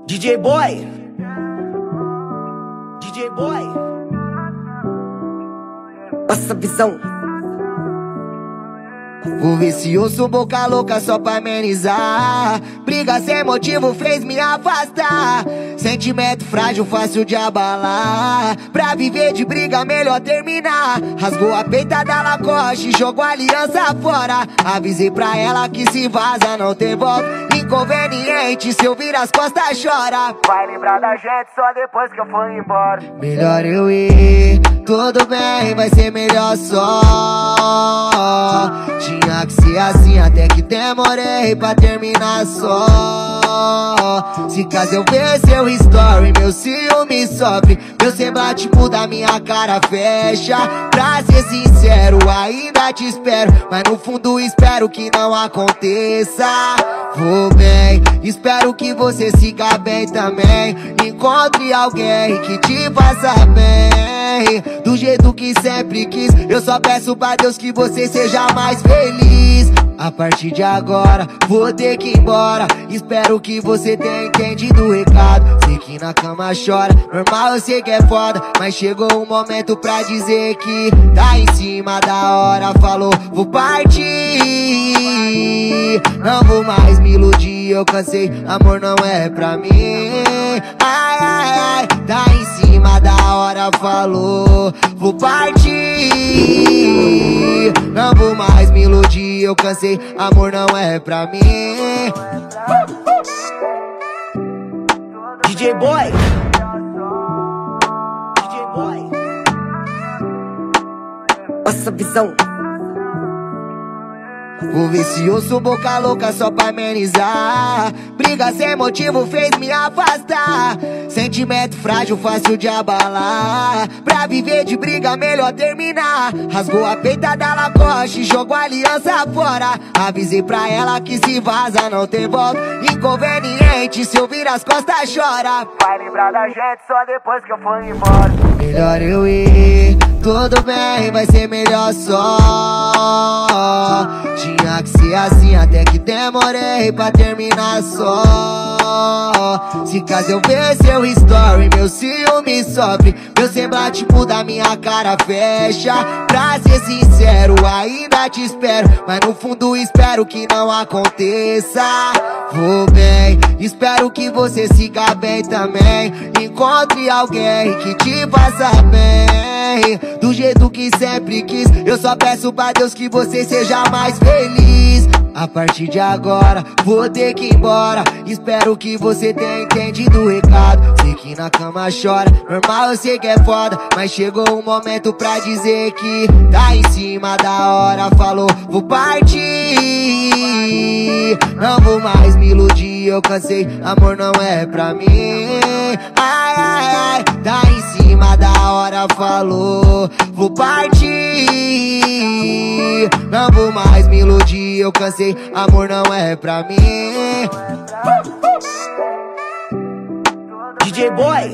DJ Boy, DJ Boy, passa a visão. O vicioso boca louca só pra amenizar. Briga sem motivo fez me afastar. Sentimento frágil, fácil de abalar. Pra viver de briga, melhor terminar. Rasgou a peita da Lacoste, jogou a aliança fora. Avisei pra ela que se vaza não tem volta. Inconveniente, se eu vir as costas chora. Vai lembrar da gente só depois que eu for embora. Melhor eu ir, tudo bem, vai ser melhor só. Tinha que ser assim, até que demorei pra terminar só. Se caso eu ver seu story, meu ciúme sofre. Meu semblante muda, minha cara fecha. Pra ser sincero, ainda te espero, mas no fundo espero que não aconteça. Vou bem, espero que você siga bem também. Encontre alguém que te faça bem, do jeito que sempre quis. Eu só peço pra Deus que você seja mais feliz. A partir de agora, vou ter que ir embora. Espero que você tenha entendido o recado. Sei que na cama chora, normal, eu sei que é foda, mas chegou um momento pra dizer que tá em cima da hora. Falou, vou partir, não vou mais me iludir, eu cansei, amor não é pra mim. Ai, ai, ai, tá em cima da hora. Falou, vou partir, não vou mais me iludir, eu cansei, amor não é pra mim. DJ Boy, DJ Boy, passa a visão. O vicioso boca louca só pra amenizar. Briga sem motivo fez me afastar. Sentimento frágil, fácil de abalar. Pra viver de briga, melhor terminar. Rasgou a peita da Lacoste, jogou a aliança fora. Avisei pra ela que se vaza não tem volta. Inconveniente, se eu vir as costas chora. Vai lembrar da gente só depois que eu for embora. Melhor eu ir, tudo bem, vai ser melhor só. Tinha que ser assim, até que demorei pra terminar só. Se caso eu ver seu story, meu ciúme sofre. Meu semblante muda, minha cara fecha. Pra ser sincero, ainda te espero, mas no fundo espero que não aconteça. Vou bem, espero que você siga bem também. Encontre alguém que te faça bem, do jeito que sempre quis. Eu só peço pra Deus que você seja mais feliz. A partir de agora, vou ter que ir embora. Espero que você tenha entendido o recado. Sei que na cama chora, normal, eu sei que é foda, mas chegou um momento pra dizer que tá em cima da hora. Falou, vou partir, não vou mais me iludir, eu cansei, amor não é pra mim. Ai, ai, ai, tá em cima da hora. Falou, vou partir, não vou mais me iludir, eu cansei, amor não é pra mim. DJ Boy,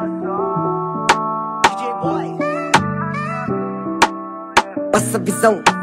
DJ Boy, passa a visão.